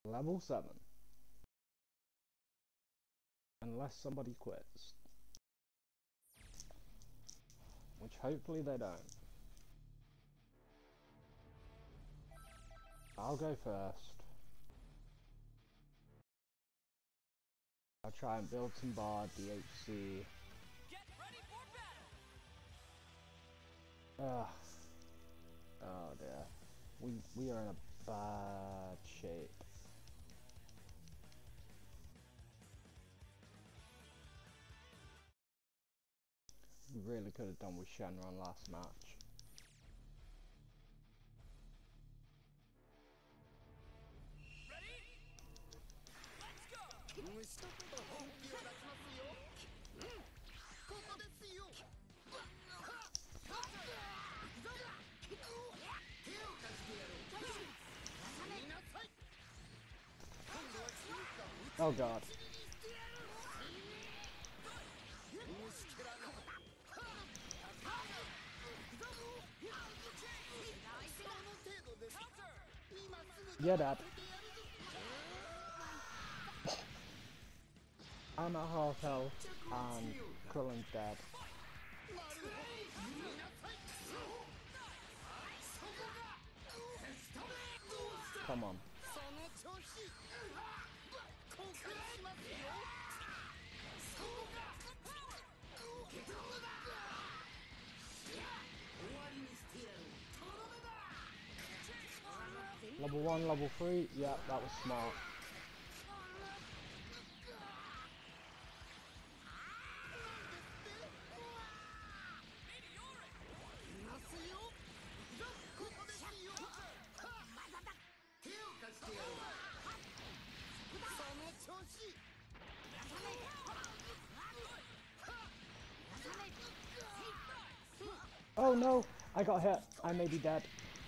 Level 7. Unless somebody quits. Which hopefully they don't. I'll go first. I'll try and build some bar DHC. Get ready for battle. Oh dear. We are in a bad shape. We really could have done with Shenron last match. Ready? Let's go. Oh god. Yeah, Dad. I'm at half health and Krillin's dead. Come on. Level 1, level 3, yeah, that was smart. Oh no, I got hit. I may be dead.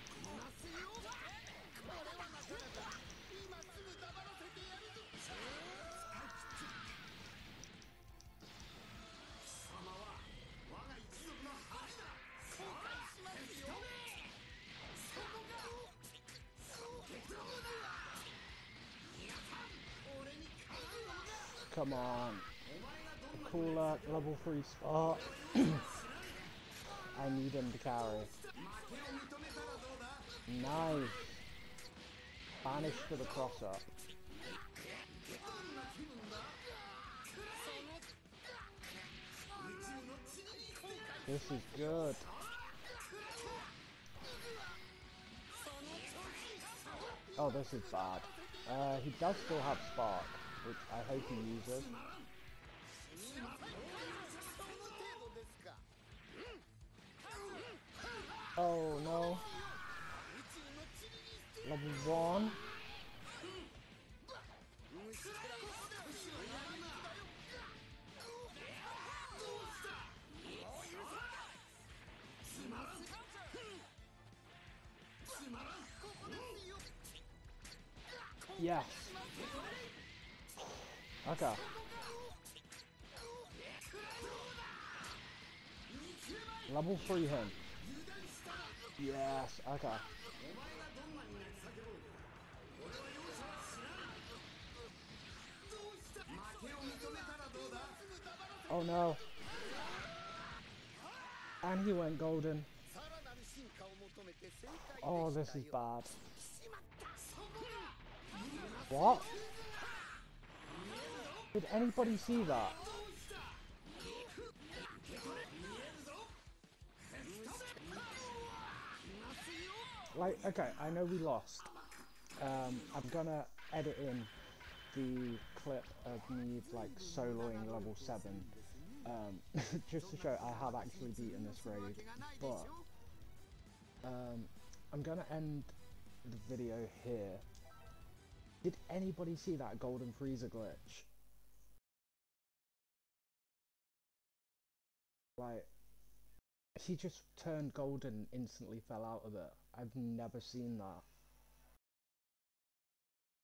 Come on. Cooler, level 3 spot. I need him to carry. Nice. Banish for the cross-up. This is good. Oh, this is bad. He does still have Spark, which I hope he uses. Oh no. Level 1. Yes. Okay. Level 3 him. Yes, okay. Oh no. And he went golden. Oh, this is bad. What? Did anybody see that? Like, okay, I know we lost. I'm gonna edit in the clip of me like soloing level 7 just to show I have actually beaten this raid, but I'm gonna end the video here. Did anybody see that golden frieza glitch? Like, he just turned golden and instantly fell out of it. I've never seen that.